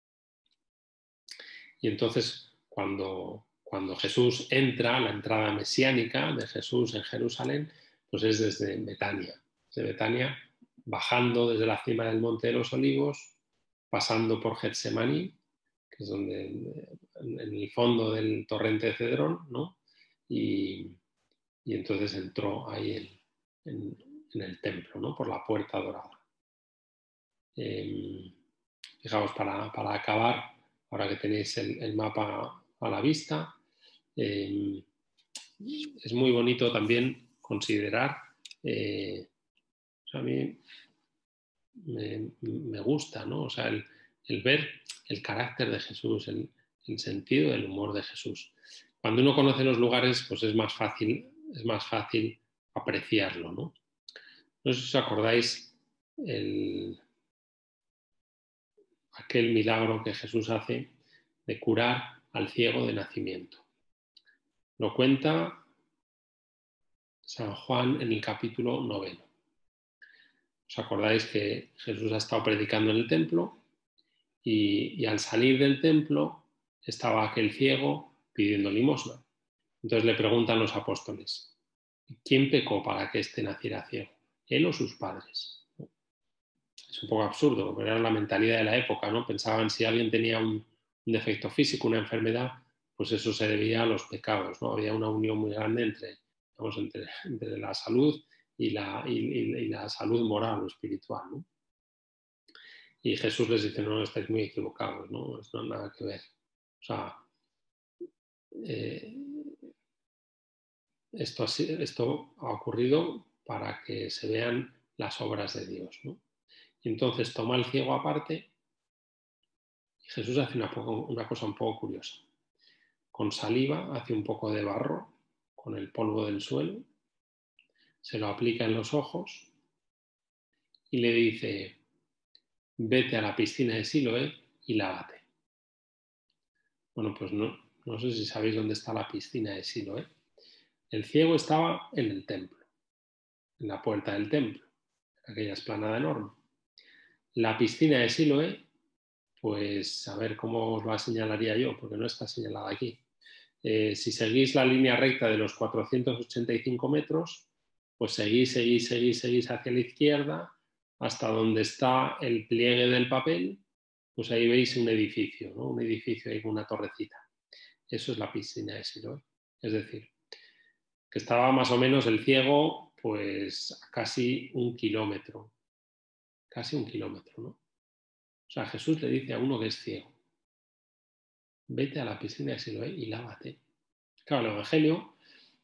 Y entonces cuando Jesús entra, la entrada mesiánica de Jesús en Jerusalén, pues es desde Betania. Desde Betania, bajando desde la cima del Monte de los Olivos, pasando por Getsemaní, que es donde, en el fondo del torrente de Cedrón, ¿no? Y entonces entró ahí en el templo, ¿no?, por la puerta dorada. Fijaos, para acabar, ahora que tenéis el mapa a la vista, es muy bonito también considerar, a mí me gusta, ¿no?, o sea, el ver el carácter de Jesús, el sentido del humor de Jesús. Cuando uno conoce los lugares, pues es más fácil apreciarlo, ¿no? No sé si os acordáis aquel milagro que Jesús hace de curar al ciego de nacimiento. Lo cuenta San Juan en el capítulo 9. ¿Os acordáis que Jesús ha estado predicando en el templo y al salir del templo estaba aquel ciego pidiendo limosna? Entonces le preguntan los apóstoles, ¿quién pecó para que éste naciera ciego? ¿Él o sus padres? Es un poco absurdo, pero era la mentalidad de la época, ¿no? Pensaban si alguien tenía un defecto físico, una enfermedad, pues eso se debía a los pecados, ¿no? Había una unión muy grande entre la salud y la salud moral o espiritual, ¿no? Y Jesús les dice, no, estáis muy equivocados, ¿no? Esto no tiene nada que ver. O sea, esto ha ocurrido para que se vean las obras de Dios, ¿no? Y entonces toma al ciego aparte y Jesús hace una cosa un poco curiosa. Con saliva hace un poco de barro con el polvo del suelo, se lo aplica en los ojos y le dice, vete a la piscina de Siloé y lávate. Bueno, pues no sé si sabéis dónde está la piscina de Siloé. El ciego estaba en el templo, en la puerta del templo, aquella explanada enorme. La piscina de Siloé, pues a ver cómo os la señalaría yo, porque no está señalada aquí. Si seguís la línea recta de los 485 metros, pues seguís hacia la izquierda hasta donde está el pliegue del papel, pues ahí veis un edificio, ¿no? Un edificio ahí con una torrecita. Eso es la piscina de Siloé. Es decir, que estaba más o menos el ciego pues a casi un kilómetro, ¿no? O sea, Jesús le dice a uno que es ciego, vete a la piscina de Siloé y lávate. Claro, el Evangelio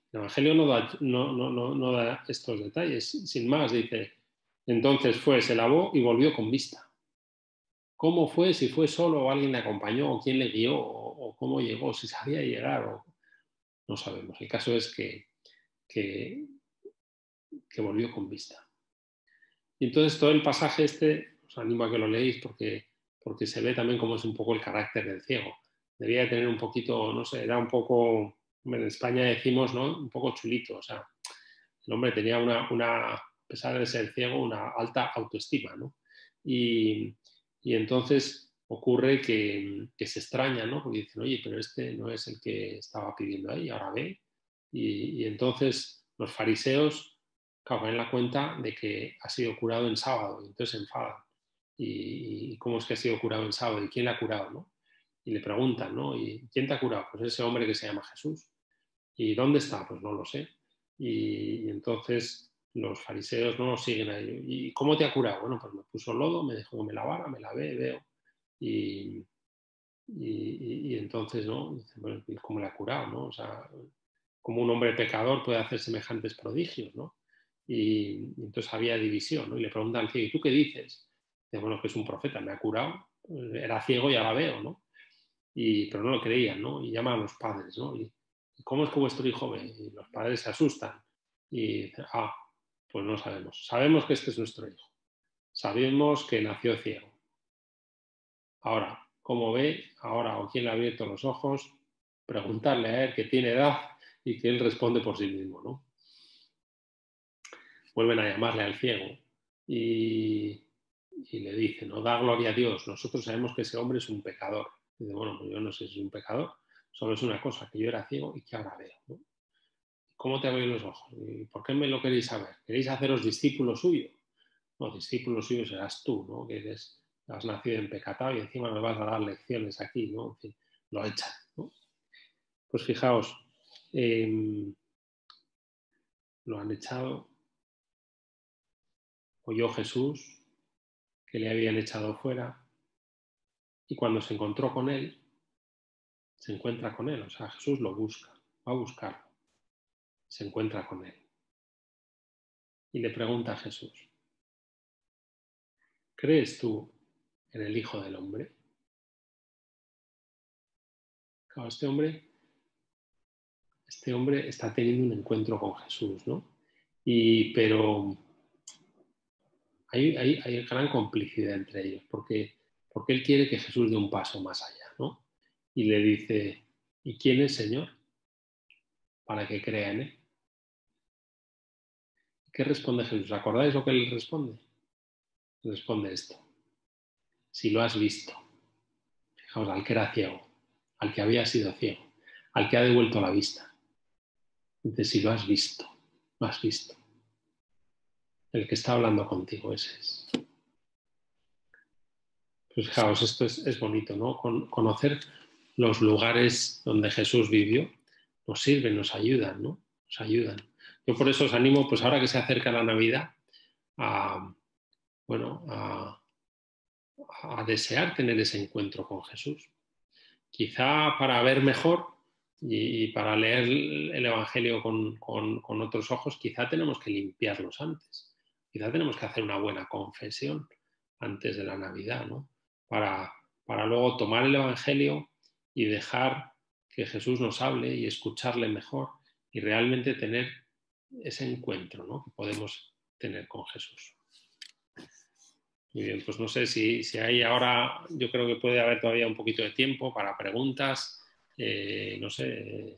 no da estos detalles. Sin más, dice, entonces fue, se lavó y volvió con vista. ¿Cómo fue? Si fue solo o alguien le acompañó, o quién le guió, o cómo llegó, si sabía llegar, o no sabemos. El caso es que volvió con vista. Y entonces todo el pasaje este, os animo a que lo leáis porque se ve también cómo es un poco el carácter del ciego. Debía tener un poquito, no sé, era un poco, en España decimos, ¿no? Un poco chulito. O sea, el hombre tenía a pesar de ser ciego, una alta autoestima, ¿no? Y entonces ocurre que se extraña, ¿no? Porque dicen, oye, pero este no es el que estaba pidiendo ahí, ahora ve. Y entonces los fariseos caen en la cuenta de que ha sido curado en sábado, y entonces se enfadan. ¿Y cómo es que ha sido curado en sábado? ¿Y quién le ha curado, no? Y le preguntan, ¿no? ¿Y quién te ha curado? Pues ese hombre que se llama Jesús. ¿Y dónde está? Pues no lo sé. Y entonces los fariseos no nos siguen a ello. ¿Y cómo te ha curado? Bueno, pues me puso lodo, me dejó que me lavara, me lavé, veo. Y entonces, ¿no? Bueno, ¿cómo le ha curado, no? O sea, ¿cómo un hombre pecador puede hacer semejantes prodigios, no? Y entonces había división, ¿no? Y le preguntan al ciego, ¿y tú qué dices? Dice, bueno, que es un profeta, me ha curado, era ciego y ahora veo, ¿no? Pero no lo creían, ¿no? Y llaman a los padres, ¿no? ¿Y cómo es que vuestro hijo ve? Y los padres se asustan y dicen, pues no sabemos. Sabemos que este es nuestro hijo. Sabemos que nació ciego. Ahora, ¿cómo ve? Ahora, o quién le ha abierto los ojos, preguntarle a él que tiene edad y que él responde por sí mismo, ¿no? Vuelven a llamarle al ciego y le dicen, no, da gloria a Dios, nosotros sabemos que ese hombre es un pecador. Y dice, bueno, pues yo no sé si es un pecador, solo es una cosa, que yo era ciego y que ahora veo, ¿no? ¿Cómo te abrieron los ojos? ¿Y por qué me lo queréis saber? ¿Queréis haceros discípulos suyos? No, discípulos suyos serás tú, ¿no? Que has nacido en pecado y encima nos vas a dar lecciones aquí, ¿no? En fin, lo echan, ¿no? Pues fijaos, lo han echado, oyó Jesús que le habían echado fuera y cuando se encontró con él, se encuentra con él, o sea, Jesús lo busca, va a buscarlo, se encuentra con él y le pregunta a Jesús, ¿crees tú en el Hijo del Hombre? Claro, este hombre está teniendo un encuentro con Jesús, ¿no? Pero hay gran complicidad entre ellos, porque él quiere que Jesús dé un paso más allá, ¿no? Y le dice, ¿y quién es, Señor? Para que crea en él. ¿Qué responde Jesús? ¿Acordáis lo que él responde? Responde esto. Si lo has visto, fijaos, al que era ciego, al que había sido ciego, al que ha devuelto la vista. Dice, si lo has visto, lo has visto. El que está hablando contigo, ese es. Pues fijaos, esto es bonito, ¿no? Conocer los lugares donde Jesús vivió nos sirven, nos ayudan, ¿no? Nos ayudan. Yo por eso os animo, pues ahora que se acerca la Navidad, a desear tener ese encuentro con Jesús. Quizá para ver mejor y para leer el Evangelio con otros ojos, quizá tenemos que limpiarlos antes. Quizá tenemos que hacer una buena confesión antes de la Navidad, ¿no? Para luego tomar el Evangelio y dejar que Jesús nos hable y escucharle mejor y realmente tener ese encuentro, ¿no? Que podemos tener con Jesús. Muy bien, pues no sé si hay ahora, yo creo que puede haber todavía un poquito de tiempo para preguntas, no sé.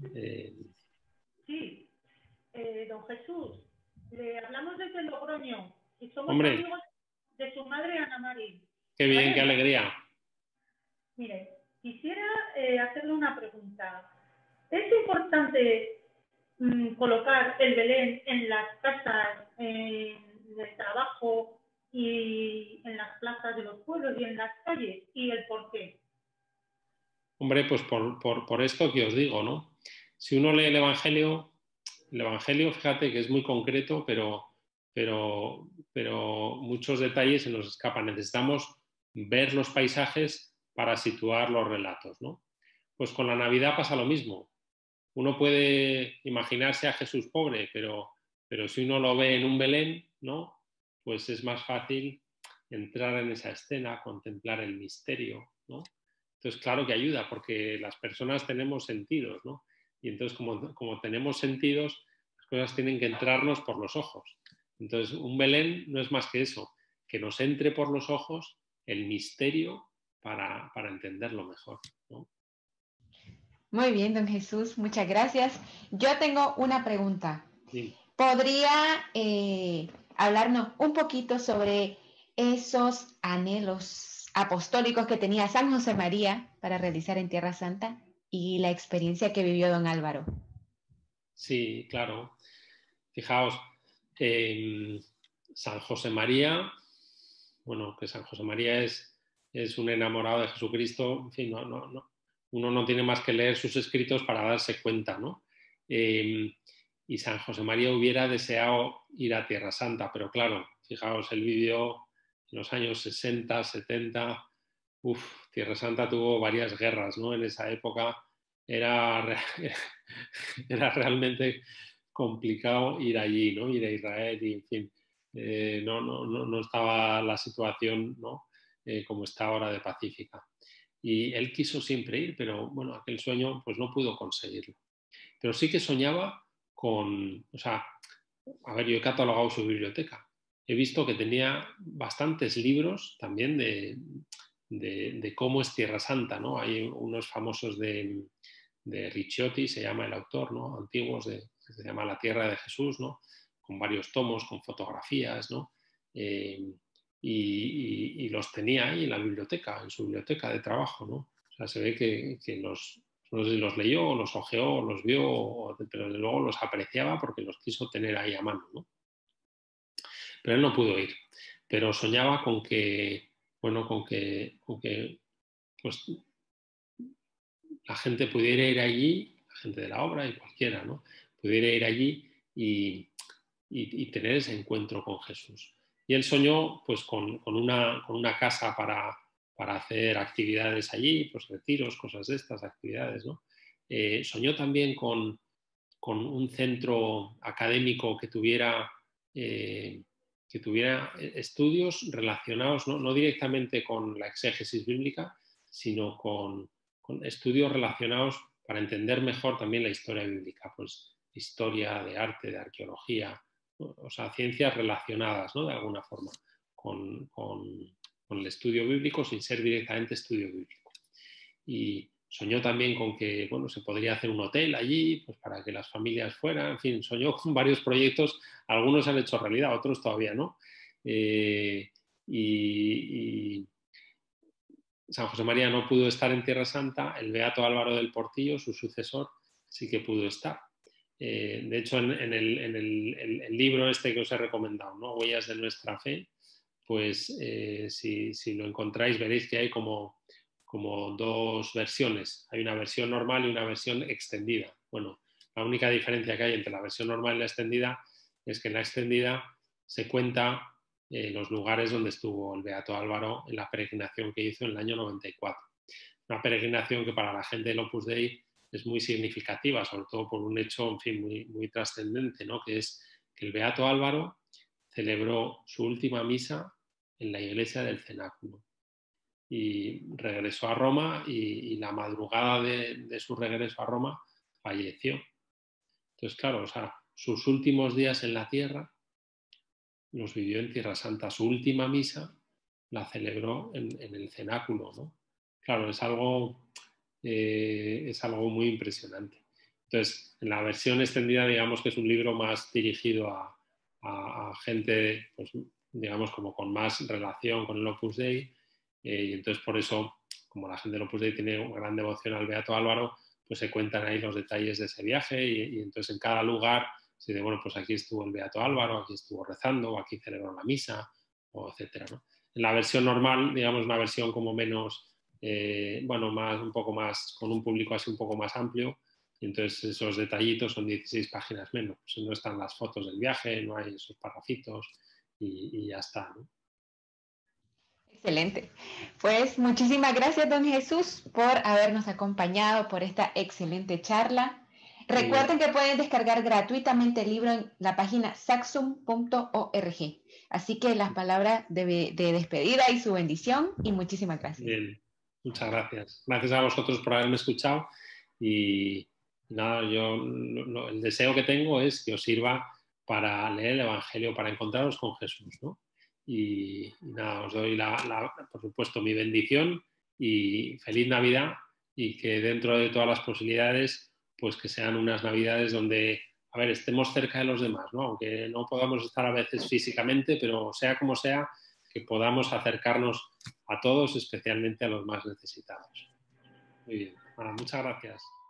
Sí, don Jesús, le hablamos desde Logroño y somos Hombre, amigos de su madre Ana María. qué bien, ¿Vale? qué alegría. Mire, quisiera hacerle una pregunta. ¿Es importante colocar el Belén en las casas, en el trabajo y en las plazas de los pueblos y en las calles? ¿Y el por qué? Hombre, pues por esto que os digo, ¿no? Si uno lee el Evangelio, fíjate que es muy concreto, pero muchos detalles se nos escapan. Necesitamos ver los paisajes para situar los relatos, ¿no? Pues con la Navidad pasa lo mismo. Uno puede imaginarse a Jesús pobre, pero si uno lo ve en un Belén, ¿no? Pues es más fácil entrar en esa escena, contemplar el misterio, ¿no? Entonces, claro que ayuda, porque las personas tenemos sentidos, ¿no? Y entonces, como tenemos sentidos, las cosas tienen que entrarnos por los ojos. Entonces, un Belén no es más que eso, que nos entre por los ojos el misterio para entenderlo mejor, ¿no? Muy bien, don Jesús, muchas gracias. Yo tengo una pregunta. Sí. ¿Podría hablarnos un poquito sobre esos anhelos apostólicos que tenía San José María para realizar en Tierra Santa y la experiencia que vivió don Álvaro? Sí, claro. Fijaos, San José María, bueno, que San José María es un enamorado de Jesucristo, en fin, uno no tiene más que leer sus escritos para darse cuenta, ¿no? Y San José María hubiera deseado ir a Tierra Santa, pero claro, fijaos, él vivió en los años 60, 70, Tierra Santa tuvo varias guerras, ¿no? En esa época era realmente complicado ir allí, ¿no? Ir a Israel y, en fin, no estaba la situación, ¿no? Como está ahora de pacífica. Y él quiso siempre ir, pero bueno, aquel sueño pues no pudo conseguirlo. Pero sí que soñaba con, o sea, a ver, yo he catalogado su biblioteca. He visto que tenía bastantes libros también de cómo es Tierra Santa, ¿no? Hay unos famosos de Ricciotti, se llama el autor, ¿no? Antiguos, se llama La Tierra de Jesús, ¿no? Con varios tomos, con fotografías, ¿no? Y los tenía ahí en la biblioteca, en su biblioteca de trabajo, ¿no? O sea, se ve que no sé si los leyó, o los ojeó, o los vio, pero luego los apreciaba porque los quiso tener ahí a mano, ¿no? Pero él no pudo ir. Pero soñaba con que, bueno, con que pues, la gente pudiera ir allí, la gente de la obra y cualquiera, ¿no? Pudiera ir allí y tener ese encuentro con Jesús. Y él soñó pues con una casa para hacer actividades allí, pues retiros, cosas de estas, actividades, ¿no? Soñó también con un centro académico que tuviera estudios relacionados, no directamente con la exégesis bíblica, sino con estudios relacionados para entender mejor también la historia bíblica, pues historia de arte, de arqueología, o sea, ciencias relacionadas, ¿no? De alguna forma con el estudio bíblico sin ser directamente estudio bíblico. Y soñó también con que, bueno, se podría hacer un hotel allí, pues para que las familias fueran, en fin, soñó con varios proyectos, algunos se han hecho realidad, otros todavía no. Y San José María no pudo estar en Tierra Santa, el beato Álvaro del Portillo, su sucesor, sí que pudo estar. De hecho, en el libro este que os he recomendado, ¿no? Huellas de nuestra fe, pues si lo encontráis veréis que hay como dos versiones. Hay una versión normal y una versión extendida. Bueno, la única diferencia que hay entre la versión normal y la extendida es que en la extendida se cuenta los lugares donde estuvo el beato Álvaro en la peregrinación que hizo en el año 94. Una peregrinación que para la gente del Opus Dei es muy significativa, sobre todo por un hecho, en fin, muy trascendente, ¿no? Que es que el beato Álvaro celebró su última misa en la iglesia del Cenáculo y regresó a Roma y la madrugada de su regreso a Roma falleció. Entonces, claro, o sea, sus últimos días en la tierra los vivió en Tierra Santa. Su última misa la celebró en el cenáculo, ¿no? Claro, es algo muy impresionante. Entonces, en la versión extendida, digamos que es un libro más dirigido a gente, pues, digamos, como con más relación con el Opus Dei, y entonces por eso, como la gente del Opus Dei tiene una gran devoción al Beato Álvaro, pues se cuentan ahí los detalles de ese viaje y entonces en cada lugar se dice, bueno, pues aquí estuvo el Beato Álvaro, aquí estuvo rezando, o aquí celebró la misa, o etcétera, ¿no? En la versión normal, digamos, una versión como menos, bueno, un poco más, con un público así un poco más amplio, y entonces esos detallitos son 16 páginas menos, pues no están las fotos del viaje, no hay esos parrafitos y ya está, ¿no? Excelente. Pues muchísimas gracias, don Jesús, por habernos acompañado por esta excelente charla. Recuerden que pueden descargar gratuitamente el libro en la página saxum.org. Así que las palabras de despedida y su bendición y muchísimas gracias. Bien, muchas gracias. Gracias a vosotros por haberme escuchado y nada, yo el deseo que tengo es que os sirva para leer el Evangelio, para encontraros con Jesús, ¿no? Y nada, os doy por supuesto mi bendición y feliz Navidad y que dentro de todas las posibilidades pues que sean unas Navidades donde, a ver, estemos cerca de los demás, ¿no? Aunque no podamos estar a veces físicamente, pero sea como sea, que podamos acercarnos a todos, especialmente a los más necesitados. Muy bien, bueno, muchas gracias.